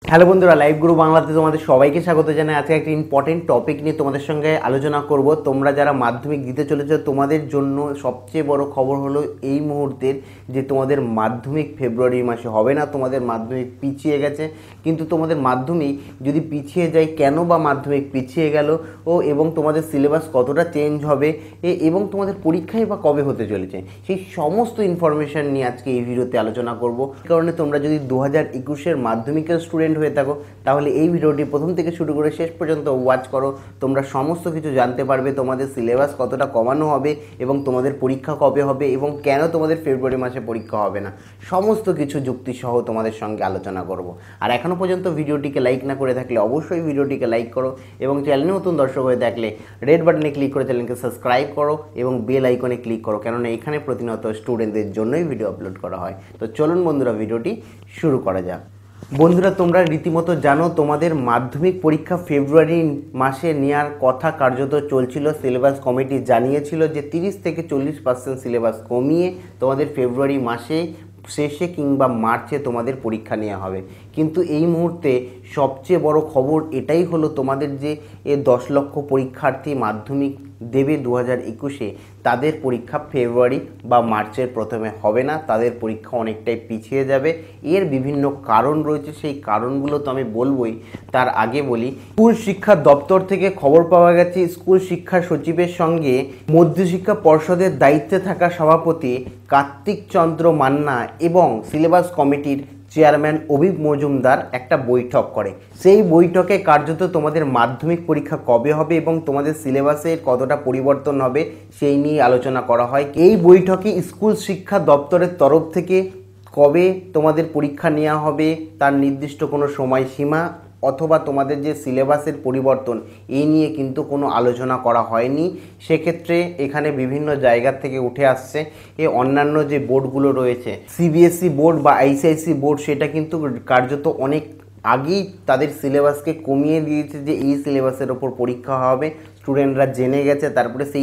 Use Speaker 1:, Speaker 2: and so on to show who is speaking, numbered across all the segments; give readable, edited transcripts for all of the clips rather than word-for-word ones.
Speaker 1: Hello বন্ধুরা, live গুরু বাংলাতে তোমাদের সবাইকে স্বাগত জানাই। আজকে একটা ইম্পর্টেন্ট টপিক নিয়ে তোমাদের সঙ্গে আলোচনা করব। তোমরা যারা মাধ্যমিক দিতে চলেছো তোমাদের জন্য সবচেয়ে বড় খবর হলো এই মুহূর্তের যে তোমাদের মাধ্যমিক ফেব্রুয়ারি মাসে হবে না, তোমাদের মাধ্যমিক পিছিয়ে গেছে। কিন্তু তোমাদের মাধ্যমিক যদি পিছিয়ে যায়, কেন বা মাধ্যমিক পিছিয়ে গেল এবং তোমাদের সিলেবাস কতটা চেঞ্জ হবে এবং তোমাদের পরীক্ষাই বা কবে হতে চলেছে, সেই সমস্ত ইনফরমেশান নিয়ে আজকে এই ভিডিওতে আলোচনা করব। কারণে তোমরা যদি 2021-এর মাধ্যমিকের স্টুডেন্ট হয়ে থাকো তাহলে এই ভিডিওটি প্রথম থেকে শুরু করে শেষ পর্যন্ত ওয়াচ করো। তোমরা সমস্ত কিছু জানতে পারবে, তোমাদের সিলেবাস কতটা কমানো হবে এবং তোমাদের পরীক্ষা কবে হবে এবং কেন তোমাদের ফেব্রুয়ারি মাসে পরীক্ষা হবে না, সমস্ত কিছু যুক্তিসহ তোমাদের সঙ্গে আলোচনা করব। আর এখনও পর্যন্ত ভিডিওটিকে লাইক না করে থাকলে অবশ্যই ভিডিওটিকে লাইক করো এবং চ্যানেলে নতুন দর্শক হয়ে থাকলে রেড বাটনে ক্লিক করে চ্যানেলকে সাবস্ক্রাইব করো এবং বেল আইকনে ক্লিক করো, কেননা এখানে প্রতিনিয়ত স্টুডেন্টদের জন্যই ভিডিও আপলোড করা হয়। তো চলুন বন্ধুরা, ভিডিওটি শুরু করা যাক। বন্ধুরা, তোমরা রীতিমতো জানো তোমাদের মাধ্যমিক পরীক্ষা ফেব্রুয়ারি মাসে নেওয়ার কথা কার্যত চলছিল। সিলেবাস কমিটি জানিয়েছিল যে 30 থেকে 40% সিলেবাস কমিয়ে তোমাদের ফেব্রুয়ারি মাসে শেষে কিংবা মার্চে তোমাদের পরীক্ষা নেওয়া হবে। কিন্তু এই মুহূর্তে সবচেয়ে বড় খবর এটাই হলো, তোমাদের যে 10 লক্ষ পরীক্ষার্থী মাধ্যমিক দেবে 2021-এ, তাদের পরীক্ষা ফেব্রুয়ারি বা মার্চের প্রথমে হবে না, তাদের পরীক্ষা অনেকটাই পিছিয়ে যাবে। এর বিভিন্ন কারণ রয়েছে, সেই কারণগুলো তো আমি বলবই। তার আগে বলি, স্কুল শিক্ষা দপ্তর থেকে খবর পাওয়া গেছে স্কুল শিক্ষা সচিবের সঙ্গে মধ্যশিক্ষা পর্ষদের দায়িত্বে থাকা সভাপতি কার্তিক চন্দ্র মান্না এবং সিলেবাস কমিটির চেয়ারম্যান অভিক মজুমদার একটা বৈঠক করে। সেই বৈঠকে কার্যত তোমাদের মাধ্যমিক পরীক্ষা কবে হবে এবং তোমাদের সিলেবাসের কতটা পরিবর্তন হবে সেই নিয়ে আলোচনা করা হয়। এই বৈঠকে স্কুল শিক্ষা দপ্তরের তরফ থেকে কবে তোমাদের পরীক্ষা নেওয়া হবে তার নির্দিষ্ট কোনো সময়সীমা অথবা তোমাদের যে সিলেবাসের পরিবর্তন এই নিয়ে কিন্তু কোনো আলোচনা করা হয়নি। সেক্ষেত্রে এখানে বিভিন্ন জায়গা থেকে উঠে আসছে অন্যান্য যে বোর্ডগুলো রয়েছে, সিবিএসই বোর্ড বা আইসিআইসি বোর্ড, সেটা কিন্তু কার্যত অনেক আগেই তাদের সিলেবাসকে কমিয়ে দিয়েছে যে এই সিলেবাসের ওপর পরীক্ষা হবে। স্টুডেন্টরা জেনে গেছে, তারপরে সেই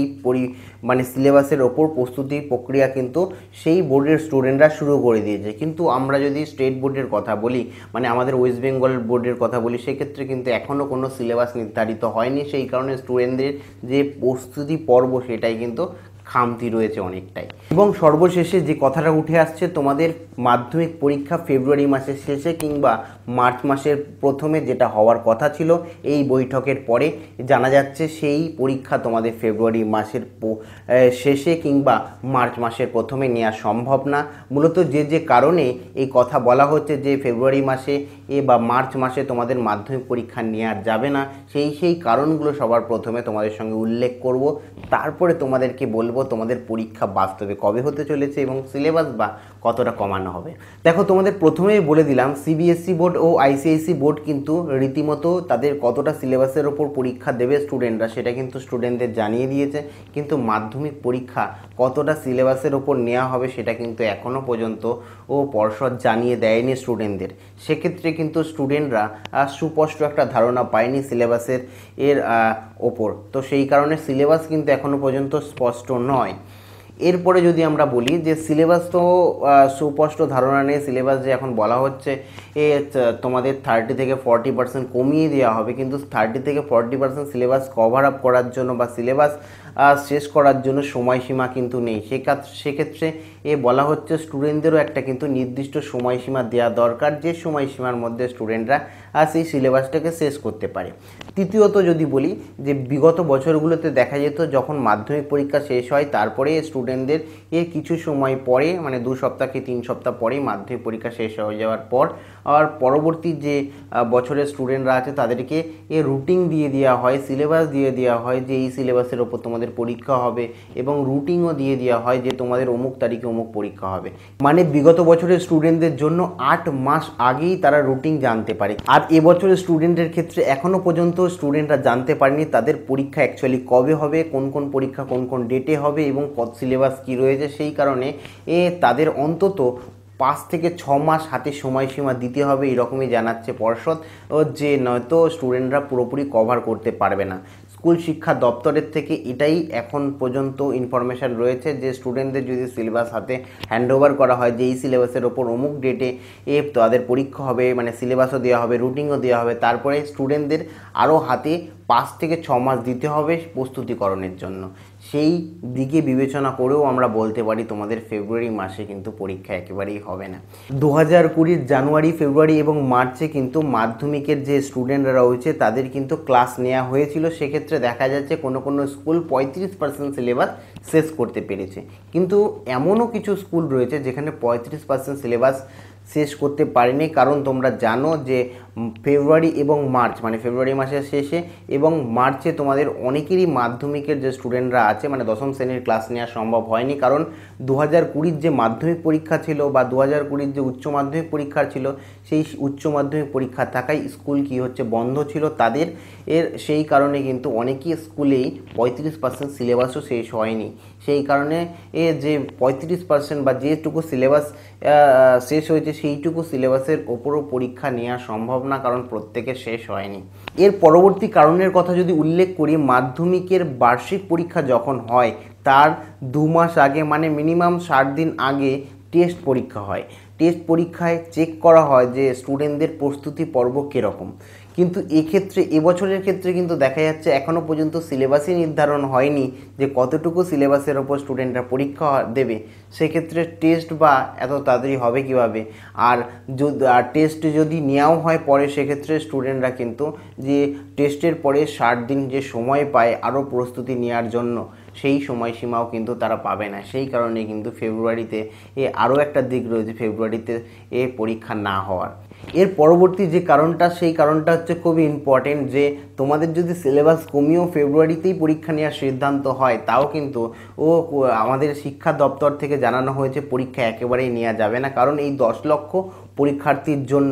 Speaker 1: সিলেবাসের ওপর প্রস্তুতির প্রক্রিয়া কিন্তু সেই বোর্ডের স্টুডেন্টরা শুরু করে দিয়েছে। কিন্তু আমরা যদি স্টেট বোর্ডের কথা বলি, আমাদের ওয়েস্ট বেঙ্গল বোর্ডের কথা বলি, সেক্ষেত্রে কিন্তু এখনও কোনো সিলেবাস নির্ধারিত হয়নি। সেই কারণে স্টুডেন্টদের যে প্রস্তুতি পর্ব সেটাই কিন্তু খামতি রয়েছে অনেকটাই। এবং সর্বশেষে যে কথাটা উঠে আসছে, তোমাদের মাধ্যমিক পরীক্ষা ফেব্রুয়ারি মাসের শেষে কিংবা মার্চ মাসের প্রথমে যেটা হওয়ার কথা ছিল, এই বৈঠকের পরে জানা যাচ্ছে সেই পরীক্ষা তোমাদের ফেব্রুয়ারি মাসের শেষে কিংবা মার্চ মাসের প্রথমে নেওয়া সম্ভব না। মূলত যে কারণে এই কথা বলা হচ্ছে যে ফেব্রুয়ারি মাসে বা মার্চ মাসে তোমাদের মাধ্যমিক পরীক্ষা নেওয়া যাবে না, সেই কারণগুলো সবার প্রথমে তোমাদের সঙ্গে উল্লেখ করব। তারপরে তোমাদেরকে বলবো তোমাদের পরীক্ষা বাস্তবে কবে হতে চলেছে এবং সিলেবাস বা কতটা কমানো হবে। দেখো, তোমাদের প্রথমেই বলে দিলাম সিবিএসই বোর্ড ও আইসিআইসি বোর্ড কিন্তু রীতিমতো তাদের কতটা সিলেবাসের ওপর পরীক্ষা দেবে স্টুডেন্টরা সেটা কিন্তু স্টুডেন্টদের জানিয়ে দিয়েছে। কিন্তু মাধ্যমিক পরীক্ষা কতটা সিলেবাসের ওপর নেওয়া হবে সেটা কিন্তু এখনও পর্যন্ত পর্ষদ জানিয়ে দেয়নি স্টুডেন্টদের। সেক্ষেত্রে কিন্তু স্টুডেন্টরা সুস্পষ্ট একটা ধারণা পায়নি সিলেবাসের ওপর। তো সেই কারণে সিলেবাস কিন্তু এখনও পর্যন্ত স্পষ্ট নয়। এরপরে যদি আমরা বলি যে সিলেবাস তো সুস্পষ্ট ধারণা নেই। সিলেবাস যে এখন বলা হচ্ছে তোমাদের 30 থেকে 40% কমিয়ে দেওয়া হবে, কিন্তু 30 থেকে 40% সিলেবাস কভার আপ করার জন্য বা সিলেবাস শেষ করার জন্য সময়সীমা কিন্তু নেই। সেক্ষেত্রে বলা হচ্ছে স্টুডেন্টদেরও একটা কিন্তু নির্দিষ্ট সময়সীমা দেওয়া দরকার, যে সময়সীমার মধ্যে স্টুডেন্টরা সেই সিলেবাসটাকে শেষ করতে পারে। তৃতীয়ত যদি বলি যে বিগত বছরগুলোতে দেখা যেত যখন মাধ্যমিক পরীক্ষা শেষ হয় তারপরে স্টুডেন্টদের কিছু সময় পরে, 2 সপ্তাহ কি 3 সপ্তাহ পরেই মাধ্যমিক পরীক্ষা শেষ হয়ে যাওয়ার পর আর পরবর্তী যে বছরের স্টুডেন্টরা আছে তাদেরকে রুটিন দিয়ে দেওয়া হয়, সিলেবাস দিয়ে দেওয়া হয় যে এই সিলেবাসের ওপর তোমাদের পরীক্ষা হবে এবং রুটিনও দিয়ে দেওয়া হয় যে তোমাদের অমুক তারিখে অমুক পরীক্ষা হবে। বিগত বছরের স্টুডেন্টদের জন্য 8 মাস আগেই তারা রুটিন জানতে পারে। আর এবছরের স্টুডেন্টের ক্ষেত্রে এখনও পর্যন্ত স্টুডেন্টরা জানতে পারেনি তাদের পরীক্ষা অ্যাকচুয়ালি কবে হবে, কোন পরীক্ষা কোন ডেটে হবে এবং কত সিলেবাস কী রয়েছে। সেই কারণে তাদের অন্তত 5 থেকে 6 মাস হাতে সময়সীমা দিতে হবে, এরকমই জানাচ্ছে পর্ষদ, যে নয়তো স্টুডেন্টরা পুরোপুরি কভার করতে পারবে না। স্কুল শিক্ষা দপ্তরের থেকে এটাই এখন পর্যন্ত ইনফরমেশান রয়েছে যে স্টুডেন্টদের যদি সিলেবাস হাতে হ্যান্ডওভার করা হয় যে এই সিলেবাসের ওপর অমুক ডেটে তাদের পরীক্ষা হবে, মানে সিলেবাসও দেওয়া হবে, রুটিনও দেওয়া হবে, তারপরে স্টুডেন্টদের আরও হাতে 5 থেকে 6 মাস দিতে হবে প্রস্তুতিকরণের জন্য। সেই দিকে বিবেচনা করেও আমরা বলতে পারি তোমাদের ফেব্রুয়ারি মাসে কিন্তু পরীক্ষা একেবারেই হবে না। 2020 জানুয়ারি, ফেব্রুয়ারি এবং মার্চে কিন্তু মাধ্যমিকের যে স্টুডেন্টরা রয়েছে তাদের কিন্তু ক্লাস নেওয়া হয়েছিল। সেক্ষেত্রে দেখা যাচ্ছে কোনো কোনো স্কুল 35% সিলেবাস শেষ করতে পেরেছে, কিন্তু এমনও কিছু স্কুল রয়েছে যেখানে 35% সিলেবাস শেষ করতে পারেনি। কারণ তোমরা জানো যে ফেব্রুয়ারি এবং মার্চ, মানে ফেব্রুয়ারি মাসের শেষে এবং মার্চে তোমাদের অনেকেরই মাধ্যমিকের যে স্টুডেন্টরা আছে, মানে দশম শ্রেণীর ক্লাস নেওয়া সম্ভব হয়নি। কারণ 2020 যে মাধ্যমিক পরীক্ষা ছিল বা 2020 যে উচ্চ মাধ্যমিক পরীক্ষা ছিল, সেই উচ্চ মাধ্যমিক পরীক্ষা থাকায় স্কুল কি হচ্ছে বন্ধ ছিল তাদের। সেই কারণে কিন্তু অনেকই স্কুলেই 35% সিলেবাসও শেষ হয়নি। সেই কারণে যে 35% বা যেটুকু সিলেবাস শেষ হয়েছে সেইটুকু সিলেবাসের ওপরও পরীক্ষা নেওয়া সম্ভব না, কারণ প্রত্যেকের শেষ হয়নি। এর পরবর্তী কারণের কথা যদি উল্লেখ করি, মাধ্যমিকের বার্ষিক পরীক্ষা যখন হয় তার 2 মাস আগে, মানে মিনিমাম 60 দিন আগে টেস্ট পরীক্ষা হয়। টেস্ট পরীক্ষায় চেক করা হয় যে স্টুডেন্টদের প্রস্তুতি পর্ব কীরকম। কিন্তু এক্ষেত্রে এবছরের ক্ষেত্রে কিন্তু দেখা যাচ্ছে এখনও পর্যন্ত সিলেবাসই নির্ধারণ হয়নি যে কতটুকু সিলেবাসের ওপর স্টুডেন্টরা পরীক্ষা দেবে। সেক্ষেত্রে টেস্ট বা এত তাড়াতাড়ি হবে কীভাবে? আর টেস্ট যদি নেওয়াও হয় পরে, সেক্ষেত্রে স্টুডেন্টরা কিন্তু যে টেস্টের পরে 60 দিন যে সময় পায় আরও প্রস্তুতি নেওয়ার জন্য, সেই সময়সীমাও কিন্তু তারা পাবে না। সেই কারণে কিন্তু ফেব্রুয়ারিতে আরও একটা দিক রয়েছে ফেব্রুয়ারিতে পরীক্ষা না হওয়ার। এর পরবর্তী যে কারণটা, সেই কারণটা হচ্ছে খুবই ইম্পর্টেন্ট, যে তোমাদের যদি সিলেবাস কমিয়েও ফেব্রুয়ারিতেই পরীক্ষা নেওয়ার সিদ্ধান্ত হয়, তাও কিন্তু আমাদের শিক্ষা দপ্তর থেকে জানানো হয়েছে পরীক্ষা একেবারেই নেওয়া যাবে না। কারণ এই 10 লক্ষ পরীক্ষার্থীর জন্য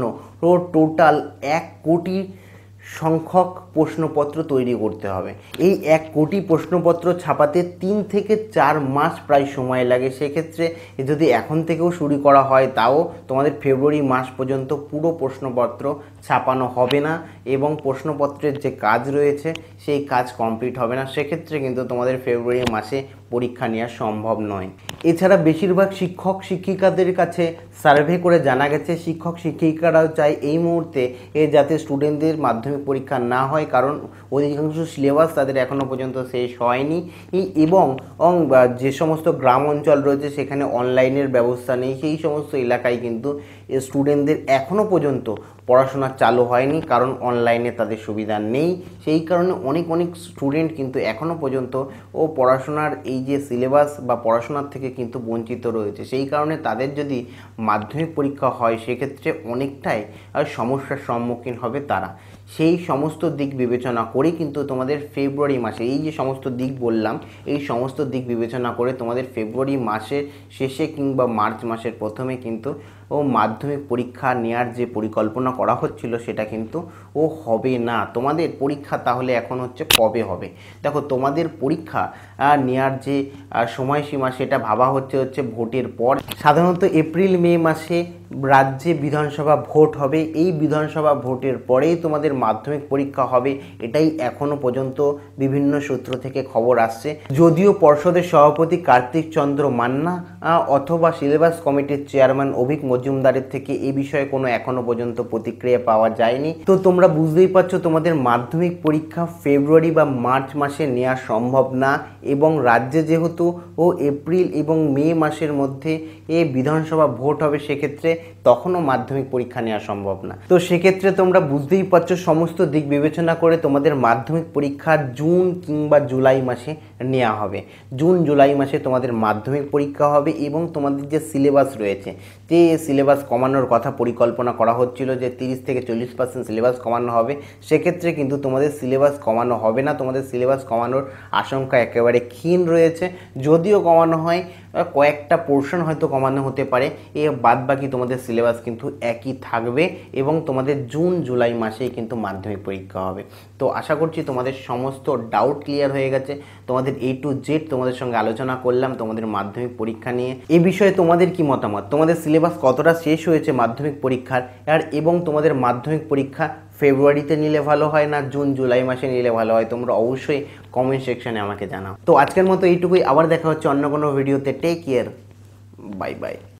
Speaker 1: টোটাল 1 কোটি সংখ্যক প্রশ্নপত্র তৈরি করতে হবে। এই 1 কোটি প্রশ্নপত্র ছাপাতে 3 থেকে 4 মাস প্রায় সময় লাগে। সেক্ষেত্রে যদি এখন থেকেও শুরু করা হয়, তাও তোমাদের ফেব্রুয়ারি মাস পর্যন্ত পুরো প্রশ্নপত্র ছাপানো হবে না এবং প্রশ্নপত্রের যে কাজ রয়েছে সেই কাজ কমপ্লিট হবে না। সেক্ষেত্রে কিন্তু তোমাদের ফেব্রুয়ারি মাসে পরীক্ষা নেওয়া সম্ভব নয়। এছাড়া বেশিরভাগ শিক্ষক শিক্ষিকাদের কাছে সার্ভে করে জানা গেছে শিক্ষক শিক্ষিকারাও চায় এই মুহূর্তে যাতে স্টুডেন্টদের মাধ্যমিক পরীক্ষা না হয়, কারণ অধিকাংশ সিলেবাস তাদের এখনও পর্যন্ত শেষ হয়নি এবং যে সমস্ত গ্রাম অঞ্চল রয়েছে সেখানে অনলাইনের ব্যবস্থা নেই। সেই সমস্ত এলাকায় কিন্তু স্টুডেন্টদের এখনও পর্যন্ত পড়াশোনা চালু হয়নি, কারণ অনলাইনে তাদের সুবিধা নেই। সেই কারণে অনেক স্টুডেন্ট কিন্তু এখনও পর্যন্ত পড়াশোনার এই যে সিলেবাস বা পড়াশোনার থেকে কিন্তু বঞ্চিত রয়েছে। সেই কারণে তাদের যদি মাধ্যমিক পরীক্ষা হয়, সেক্ষেত্রে অনেকটাই সমস্যার সম্মুখীন হবে তারা। সেই সমস্ত দিক বিবেচনা করে কিন্তু তোমাদের ফেব্রুয়ারি মাসে, এই যে সমস্ত দিক বললাম, এই সমস্ত দিক বিবেচনা করে তোমাদের ফেব্রুয়ারি মাসের শেষে কিংবা মার্চ মাসের প্রথমে কিন্তু মাধ্যমিক পরীক্ষা নেওয়ার যে পরিকল্পনা করা হচ্ছিল সেটা কিন্তু হবে না। তোমাদের পরীক্ষা তাহলে এখন হচ্ছে কবে হবে? দেখো, তোমাদের পরীক্ষা নেওয়ার যে সময়সীমা সেটা ভাবা হচ্ছে ভোটের পর। সাধারণত এপ্রিল মে মাসে রাজ্যে বিধানসভা ভোট হবে। এই বিধানসভা ভোটের পরেই তোমাদের মাধ্যমিক পরীক্ষা হবে, এটাই এখনও পর্যন্ত বিভিন্ন সূত্র থেকে খবর আসছে। যদিও পর্ষদের সভাপতি কার্তিক চন্দ্র মান্না অথবা সিলেবাস কমিটির চেয়ারম্যান অভিক মজুমদারের থেকে এই বিষয়ে কোনো এখনও পর্যন্ত প্রতিক্রিয়া পাওয়া যায়নি। তো তোমরা বুঝতেই পারছো তোমাদের মাধ্যমিক পরীক্ষা ফেব্রুয়ারি বা মার্চ মাসে নেওয়া সম্ভব না, এবং রাজ্যে যেহেতু এপ্রিল এবং মে মাসের মধ্যে বিধানসভা ভোট হবে, সেক্ষেত্রে তখনও মাধ্যমিক পরীক্ষা নেওয়া সম্ভব না। তো সেক্ষেত্রে তোমরা বুঝতেই পারছো সমস্ত দিক বিবেচনা করে তোমাদের মাধ্যমিক পরীক্ষা জুন কিংবা জুলাই মাসে নেওয়া হবে। জুন জুলাই মাসে তোমাদের মাধ্যমিক পরীক্ষা হবে এবং তোমাদের যে সিলেবাস রয়েছে, যে সিলেবাস কমানোর কথা পরিকল্পনা করা হচ্ছিল যে 30 থেকে 40% সিলেবাস কমানো হবে, সেক্ষেত্রে কিন্তু তোমাদের সিলেবাস কমানো হবে না। তোমাদের সিলেবাস কমানোর আশঙ্কা একেবারে ক্ষীণ রয়েছে। যদিও কমানো হয়, কয়েকটা পোর্শন হয়তো কমানো হতে পারে, বাদ বাকি তোমাদের সিলেবাস কিন্তু একই থাকবে এবং তোমাদের জুন জুলাই মাসেই কিন্তু মাধ্যমিক পরীক্ষা হবে। তো আশা করছি তোমাদের সমস্ত ডাউট ক্লিয়ার হয়ে গেছে। তোমাদের A to Z তোমাদের সঙ্গে আলোচনা করলাম তোমাদের মাধ্যমিক পরীক্ষা নিয়ে। এই বিষয়ে তোমাদের কি মতামত, তোমাদের সিলেবাস কতটা শেষ হয়েছে মাধ্যমিক পরীক্ষার, এবং তোমাদের মাধ্যমিক পরীক্ষা ফেব্রুয়ারিতে নিলে ভালো হয় না জুন জুলাই মাসে নিলে ভালো হয়, তোমরা অবশ্যই কমেন্ট সেকশনে আমাকে জানাও। তো আজকের মতো এইটুকুই, আবার দেখা হচ্ছে অন্য কোনো ভিডিওতে। Take care, bye by.